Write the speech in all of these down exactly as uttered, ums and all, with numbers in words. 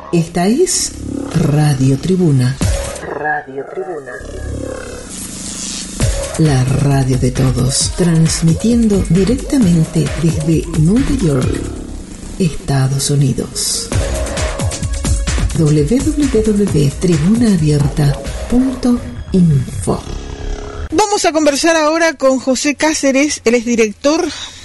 Esta es Radio Tribuna. Radio Tribuna. La radio de todos, transmitiendo directamente desde Nueva York, Estados Unidos. doble u doble u doble u punto tribuna abierta punto info. Vamos a conversar ahora con José Cáceres. Él es director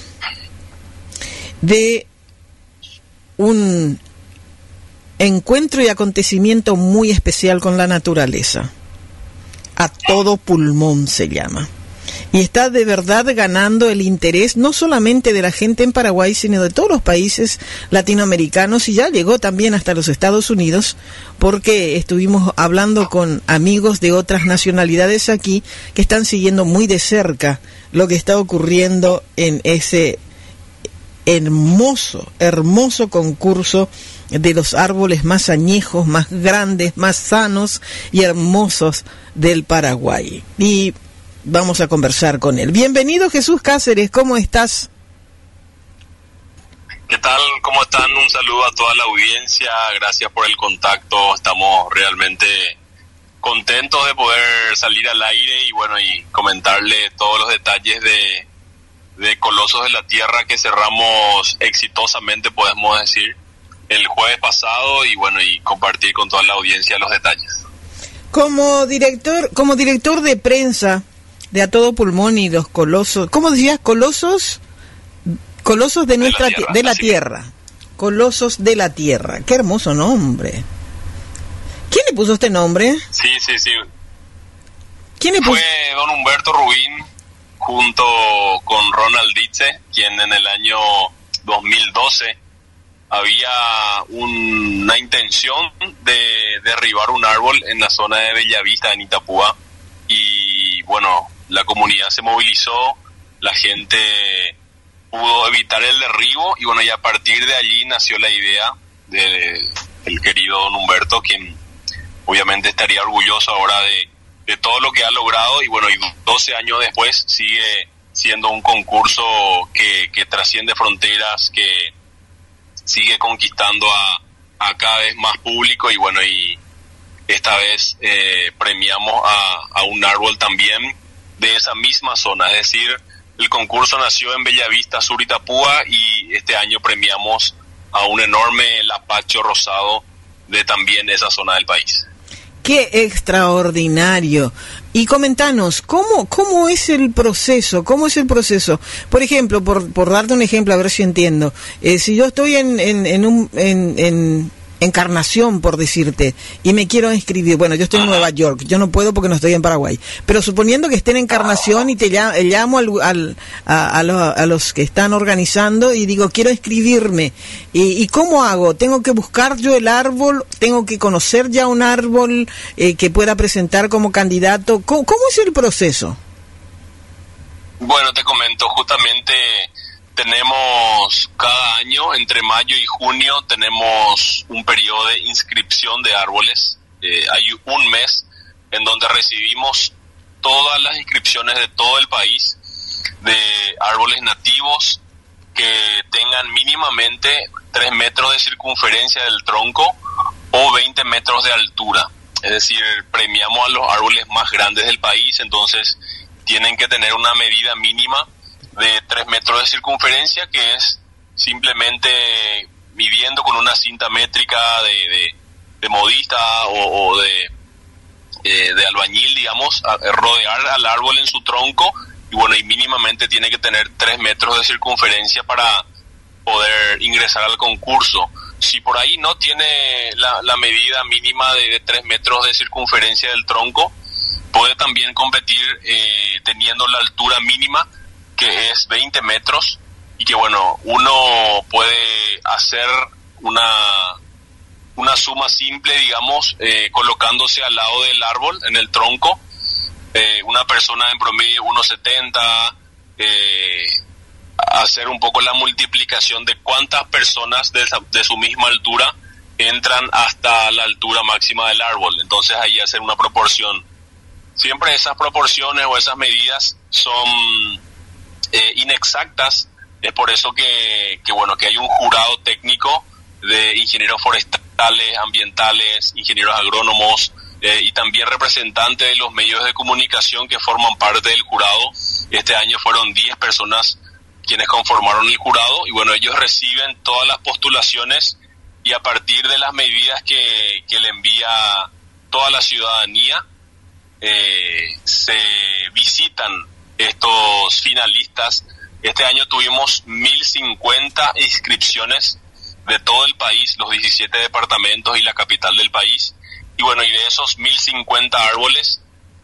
de un encuentro y acontecimiento muy especial con la naturaleza. A todo pulmón se llama. Y está de verdad ganando el interés no solamente de la gente en Paraguay, sino de todos los países latinoamericanos, y ya llegó también hasta los Estados Unidos, porque estuvimos hablando con amigos de otras nacionalidades aquí que están siguiendo muy de cerca lo que está ocurriendo en ese hermoso, hermoso concurso de los árboles más añejos, más grandes, más sanos y hermosos del Paraguay. Y vamos a conversar con él. Bienvenido, Jesús Cáceres, ¿cómo estás? ¿Qué tal? ¿Cómo están? Un saludo a toda la audiencia, gracias por el contacto, estamos realmente contentos de poder salir al aire y bueno, y comentarle todos los detalles de, de Colosos de la Tierra que cerramos exitosamente, podemos decir, el jueves pasado, y bueno, y compartir con toda la audiencia los detalles. Como director, como director de prensa de A Todo Pulmón y los Colosos, ¿cómo decías? Colosos, Colosos de nuestra, de la Tierra, de la tierra. Colosos de la Tierra, qué hermoso nombre. ¿Quién le puso este nombre? Sí, sí, sí. ¿Quién le puso? Fue don Humberto Rubín junto con Ronald Ditze, quien en el año dos mil doce había un, una intención de derribar un árbol en la zona de Bellavista, en Itapúa, y bueno, la comunidad se movilizó, la gente pudo evitar el derribo, y bueno, y a partir de allí nació la idea de el querido don Humberto, quien obviamente estaría orgulloso ahora de, de todo lo que ha logrado, y bueno, y doce años después sigue siendo un concurso que, que trasciende fronteras, que sigue conquistando a, a cada vez más público, y bueno, y esta vez eh, premiamos a, a un árbol también de esa misma zona, es decir, el concurso nació en Bellavista, Sur Itapúa, y este año premiamos a un enorme lapacho rosado de también esa zona del país. ¡Qué extraordinario! Y comentanos, ¿cómo cómo es el proceso? ¿Cómo es el proceso? Por ejemplo, por por darte un ejemplo, a ver si entiendo. Eh, si yo estoy en en en un en, en Encarnación, por decirte, y me quiero inscribir, bueno, yo estoy en Nueva York, yo no puedo porque no estoy en Paraguay, pero suponiendo que esté en Encarnación y te llamo, llamo al, al, a, a, los, a los que están organizando y digo, quiero inscribirme, ¿y, y cómo hago? ¿Tengo que buscar yo el árbol? ¿Tengo que conocer ya un árbol eh, que pueda presentar como candidato? ¿Cómo, cómo es el proceso? Bueno, te comento, justamente tenemos cada año, entre mayo y junio, tenemos un periodo de inscripción de árboles. Eh, hay un mes en donde recibimos todas las inscripciones de todo el país, de árboles nativos que tengan mínimamente tres metros de circunferencia del tronco o veinte metros de altura. Es decir, premiamos a los árboles más grandes del país, entonces tienen que tener una medida mínima de tres metros de circunferencia, que es simplemente midiendo con una cinta métrica de, de, de modista o, o de, eh, de albañil, digamos, a, a rodear al árbol en su tronco, y bueno, y mínimamente tiene que tener tres metros de circunferencia para poder ingresar al concurso. Si por ahí no tiene la, la medida mínima de, de tres metros de circunferencia del tronco, puede también competir eh, teniendo la altura mínima, que es veinte metros, y que bueno, uno puede hacer una una suma simple, digamos, eh, colocándose al lado del árbol, en el tronco, eh, una persona en promedio uno setenta, eh, hacer un poco la multiplicación de cuántas personas de, esa, de su misma altura entran hasta la altura máxima del árbol, entonces ahí hacer una proporción. Siempre esas proporciones o esas medidas son Eh, inexactas, es por eso que, que bueno, que hay un jurado técnico de ingenieros forestales ambientales, ingenieros agrónomos eh, y también representantes de los medios de comunicación que forman parte del jurado. Este año fueron diez personas quienes conformaron el jurado y bueno, ellos reciben todas las postulaciones y a partir de las medidas que, que le envía toda la ciudadanía eh, se visitan estos finalistas. Este año tuvimos mil cincuenta inscripciones de todo el país, los diecisiete departamentos y la capital del país. Y bueno, y de esos mil cincuenta árboles,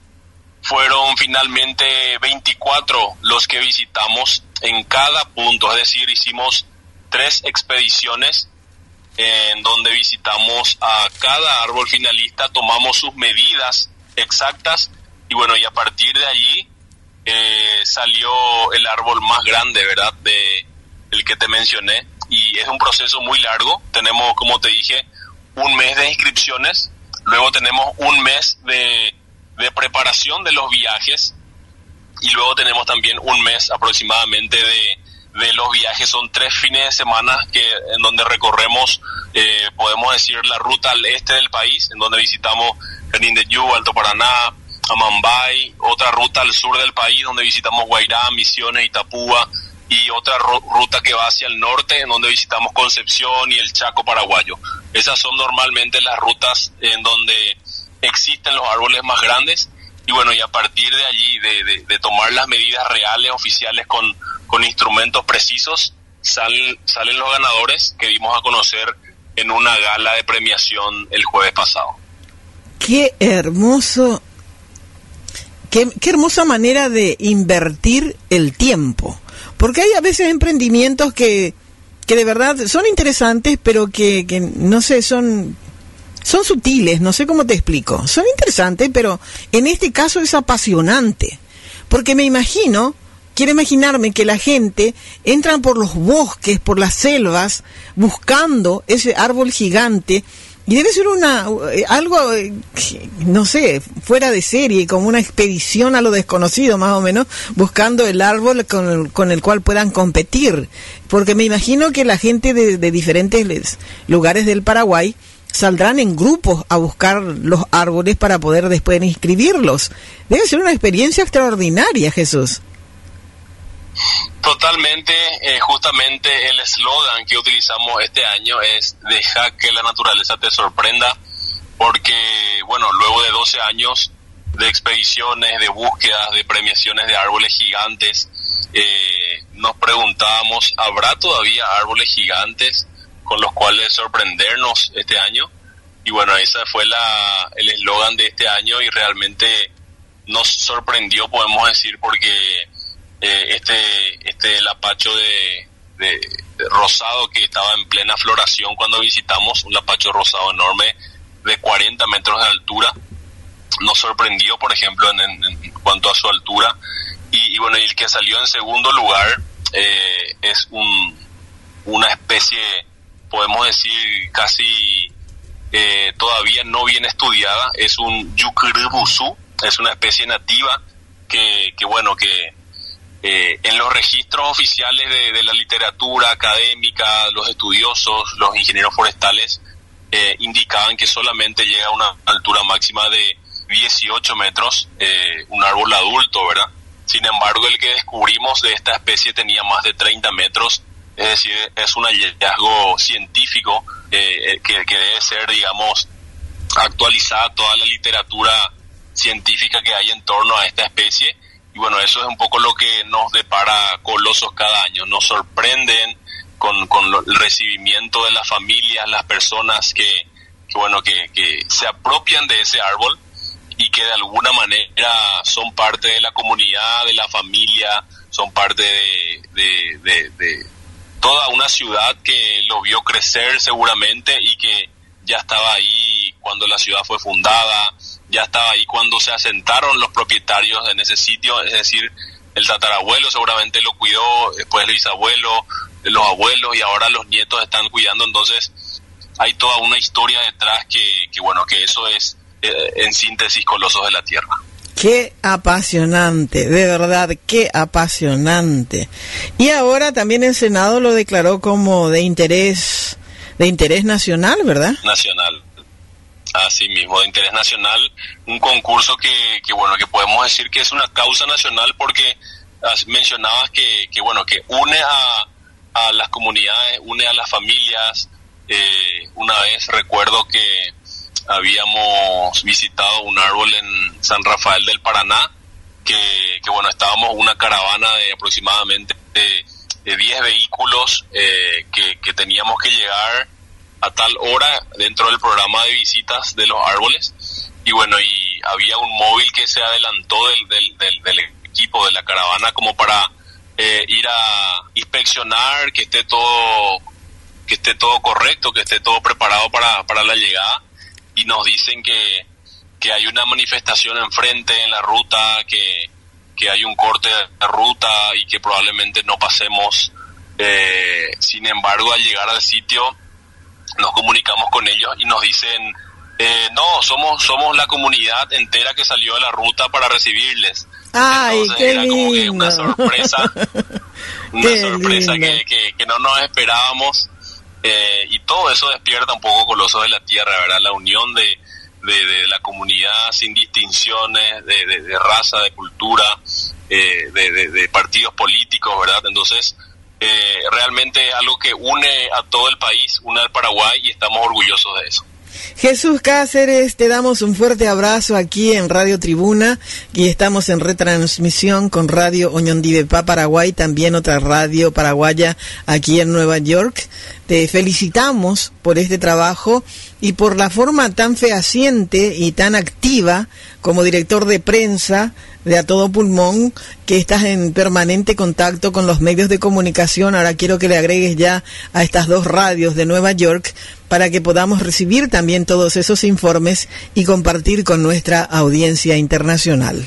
fueron finalmente veinticuatro los que visitamos en cada punto. Es decir, hicimos tres expediciones en donde visitamos a cada árbol finalista, tomamos sus medidas exactas y bueno, y a partir de allí eh, salió el árbol más grande, ¿verdad? De el que te mencioné. Y es un proceso muy largo. Tenemos, como te dije, un mes de inscripciones, luego tenemos un mes de, de preparación de los viajes y luego tenemos también un mes aproximadamente de, de los viajes. Son tres fines de semana que en donde recorremos, eh, podemos decir, la ruta al este del país, en donde visitamos Canindeyú, Alto Paraná, Amambay, otra ruta al sur del país donde visitamos Guairá, Misiones, Itapúa, y otra ruta que va hacia el norte, en donde visitamos Concepción y el Chaco paraguayo. Esas son normalmente las rutas en donde existen los árboles más grandes, y bueno, y a partir de allí, de, de, de tomar las medidas reales, oficiales, con, con instrumentos precisos, sal, salen los ganadores que dimos a conocer en una gala de premiación el jueves pasado. Qué hermoso, qué, qué hermosa manera de invertir el tiempo. Porque hay a veces emprendimientos que, que de verdad son interesantes, pero que, que no sé, son, son sutiles, no sé cómo te explico. Son interesantes, pero en este caso es apasionante. Porque me imagino, quiero imaginarme que la gente entra por los bosques, por las selvas, buscando ese árbol gigante. Y debe ser una algo, no sé, fuera de serie, como una expedición a lo desconocido, más o menos, buscando el árbol con el, con el cual puedan competir. Porque me imagino que la gente de, de diferentes lugares del Paraguay saldrán en grupos a buscar los árboles para poder después inscribirlos. Debe ser una experiencia extraordinaria, Jesús. Totalmente, eh, justamente el eslogan que utilizamos este año es "Deja que la naturaleza te sorprenda", porque bueno, luego de doce años de expediciones, de búsquedas, de premiaciones de árboles gigantes, eh, nos preguntábamos, ¿habrá todavía árboles gigantes con los cuales sorprendernos este año? Y bueno, ese fue la el eslogan de este año y realmente nos sorprendió, podemos decir, porque Eh, este este lapacho de, de, de rosado que estaba en plena floración cuando visitamos, un lapacho rosado enorme de cuarenta metros de altura, nos sorprendió, por ejemplo, en, en, en cuanto a su altura. Y, y bueno, y el que salió en segundo lugar eh, es un una especie, podemos decir, casi eh, todavía no bien estudiada. Es un Yucurubusú, es una especie nativa que, que bueno, que Eh, en los registros oficiales de, de la literatura académica, los estudiosos, los ingenieros forestales eh, indicaban que solamente llega a una altura máxima de dieciocho metros, eh, un árbol adulto, ¿verdad? Sin embargo, el que descubrimos de esta especie tenía más de treinta metros, es decir, es un hallazgo científico eh, que, que debe ser, digamos, actualizada toda la literatura científica que hay en torno a esta especie. Y bueno, eso es un poco lo que nos depara Colosos cada año. Nos sorprenden con, con el recibimiento de las familias, las personas que, que bueno, que, que se apropian de ese árbol y que de alguna manera son parte de la comunidad, de la familia, son parte de, de, de, de toda una ciudad que lo vio crecer seguramente y que ya estaba ahí cuando la ciudad fue fundada, ya estaba ahí cuando se asentaron los propietarios en ese sitio, es decir, el tatarabuelo seguramente lo cuidó, después el bisabuelo, los abuelos y ahora los nietos están cuidando. Entonces hay toda una historia detrás que, que bueno, que eso es eh, en síntesis Colosos de la Tierra. Qué apasionante, de verdad, qué apasionante. Y ahora también el Senado lo declaró como de interés de interés nacional, ¿verdad? Nacional. Así mismo, de interés nacional, un concurso que, que bueno, que podemos decir que es una causa nacional porque mencionabas que, que bueno, que une a, a las comunidades, une a las familias. Eh, una vez recuerdo que habíamos visitado un árbol en San Rafael del Paraná, que, que bueno, estábamos una caravana de aproximadamente de, de diez vehículos eh, que, que teníamos que llegar a tal hora dentro del programa de visitas de los árboles, y bueno, y había un móvil que se adelantó del, del, del, del equipo de la caravana como para eh, ir a inspeccionar que esté todo que esté todo correcto, que esté todo preparado para, para la llegada, y nos dicen que, que hay una manifestación enfrente en la ruta, que, que hay un corte de ruta y que probablemente no pasemos. Eh, sin embargo, al llegar al sitio nos comunicamos con ellos y nos dicen eh, no, somos somos la comunidad entera que salió de la ruta para recibirles. Ay, entonces qué era como que lindo. una sorpresa una Qué sorpresa lindo. que, que, que no nos esperábamos, eh, y todo eso despierta un poco Colosos de la Tierra, ¿verdad? La unión de, de, de la comunidad sin distinciones de, de, de raza, de cultura, eh, de, de, de partidos políticos, ¿verdad? Entonces Eh, realmente es algo que une a todo el país, une al Paraguay, y estamos orgullosos de eso. Jesús Cáceres, te damos un fuerte abrazo aquí en Radio Tribuna, y estamos en retransmisión con Radio Oñondibepá Paraguay, también otra radio paraguaya aquí en Nueva York. Te felicitamos por este trabajo y por la forma tan fehaciente y tan activa como director de prensa de A Todo Pulmón, que estás en permanente contacto con los medios de comunicación. Ahora quiero que le agregues ya a estas dos radios de Nueva York para que podamos recibir también todos esos informes y compartir con nuestra audiencia internacional.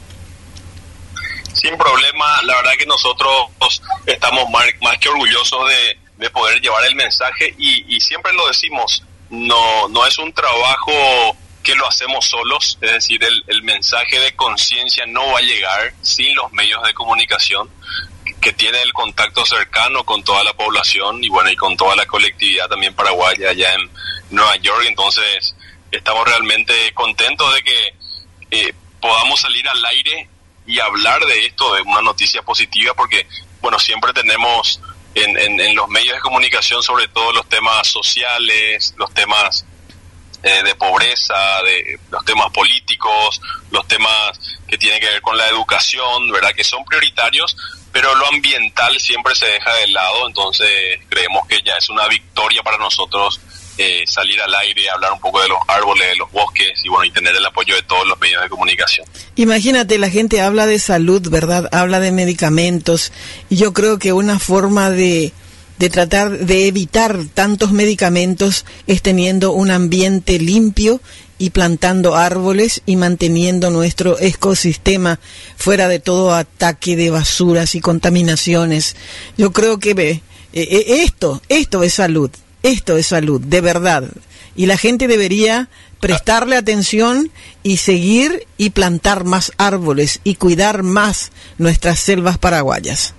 Sin problema, la verdad que nosotros estamos más, más que orgullosos de, de poder llevar el mensaje, y, y siempre lo decimos, no, no es un trabajo que lo hacemos solos, es decir, el, el mensaje de conciencia no va a llegar sin los medios de comunicación, que tiene el contacto cercano con toda la población y bueno, y con toda la colectividad también paraguaya allá en Nueva York. Entonces estamos realmente contentos de que eh, podamos salir al aire y hablar de esto, de una noticia positiva, porque bueno, siempre tenemos en, en, en los medios de comunicación sobre todo los temas sociales, los temas Eh, de pobreza, de los temas políticos, los temas que tienen que ver con la educación, ¿verdad? Que son prioritarios, pero lo ambiental siempre se deja de lado. Entonces creemos que ya es una victoria para nosotros eh, salir al aire, hablar un poco de los árboles, de los bosques, y bueno, y tener el apoyo de todos los medios de comunicación. Imagínate, la gente habla de salud, ¿verdad? Habla de medicamentos, y yo creo que una forma de de tratar de evitar tantos medicamentos es teniendo un ambiente limpio y plantando árboles y manteniendo nuestro ecosistema fuera de todo ataque de basuras y contaminaciones. Yo creo que ve, eh, esto, esto es salud, esto es salud, de verdad. Y la gente debería prestarle atención y seguir y plantar más árboles y cuidar más nuestras selvas paraguayas.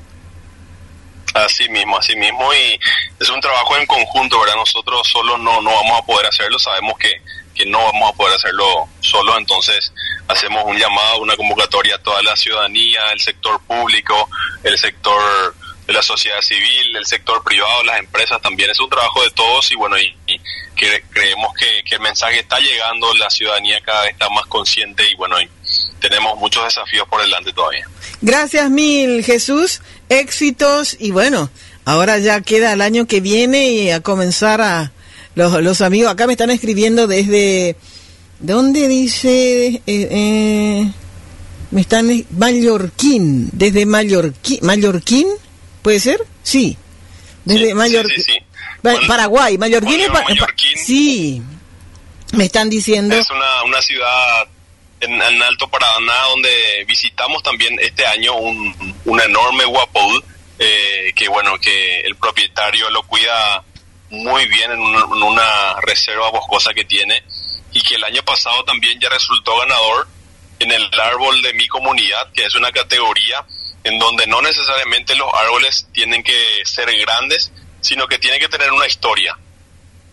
Así mismo, así mismo, y es un trabajo en conjunto, ¿verdad? Nosotros solos no, no vamos a poder hacerlo, sabemos que, que no vamos a poder hacerlo solos, entonces hacemos un llamado, una convocatoria a toda la ciudadanía, el sector público, el sector de la sociedad civil, el sector privado, las empresas también. Es un trabajo de todos, y bueno, y, y que creemos que, que el mensaje está llegando, la ciudadanía cada vez está más consciente, y bueno, y tenemos muchos desafíos por delante todavía. Gracias mil, Jesús, éxitos, y bueno, ahora ya queda el año que viene y a comenzar a los, los amigos. Acá me están escribiendo desde, ¿dónde dice? Eh, eh, me están, Mallorquín, desde Mallorquín, Mallorquín, ¿puede ser? Sí, desde sí, Mallorquín, sí, sí, sí. Bueno, Paraguay, Mallorquín, bueno, es pa, Mallorquín pa, sí, me están diciendo. Es una, una ciudad en, en Alto Paraná, donde visitamos también este año un, un enorme guapol, eh, que bueno, que el propietario lo cuida muy bien en una, en una reserva boscosa que tiene, y que el año pasado también ya resultó ganador en el árbol de mi comunidad, que es una categoría en donde no necesariamente los árboles tienen que ser grandes, sino que tienen que tener una historia.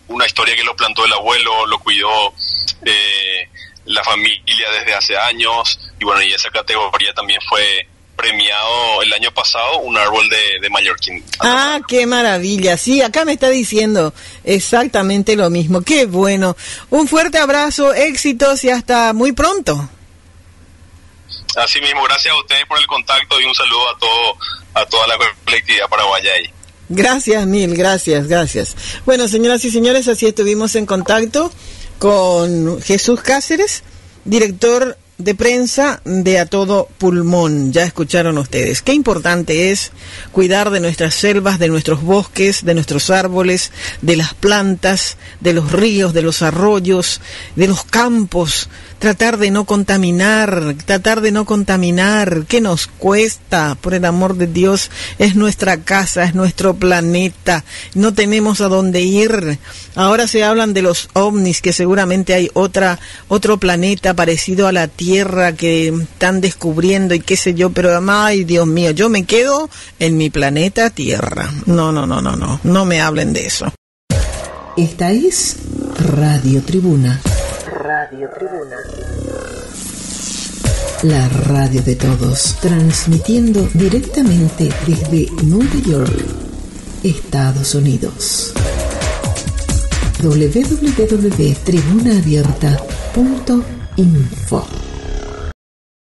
una historia que lo plantó el abuelo, lo cuidó eh, la familia desde hace años, y bueno, y esa categoría también fue premiado el año pasado, un árbol de, de Mallorquín. Ah, qué maravilla. Sí, acá me está diciendo exactamente lo mismo. Qué bueno. Un fuerte abrazo, éxitos y hasta muy pronto. Así mismo, gracias a ustedes por el contacto y un saludo a todo a toda la colectividad paraguaya ahí. Gracias mil, gracias, gracias. Bueno, señoras y señores, así estuvimos en contacto con Jesús Cáceres, director de prensa de A Todo Pulmón. Ya escucharon ustedes. Qué importante es cuidar de nuestras selvas, de nuestros bosques, de nuestros árboles, de las plantas, de los ríos, de los arroyos, de los campos. Tratar de no contaminar, tratar de no contaminar. ¿Qué nos cuesta? Por el amor de Dios, es nuestra casa, es nuestro planeta. No tenemos a dónde ir. Ahora se hablan de los ovnis, que seguramente hay otra, otro planeta parecido a la Tierra que están descubriendo y qué sé yo, pero ay, Dios mío, yo me quedo en mi planeta Tierra. No, no, no, no, no, no me hablen de eso. Esta es Radio Tribuna. Radio Tribuna. La radio de todos, transmitiendo directamente desde Nueva York, Estados Unidos. doble u doble u doble u punto tribuna abierta punto info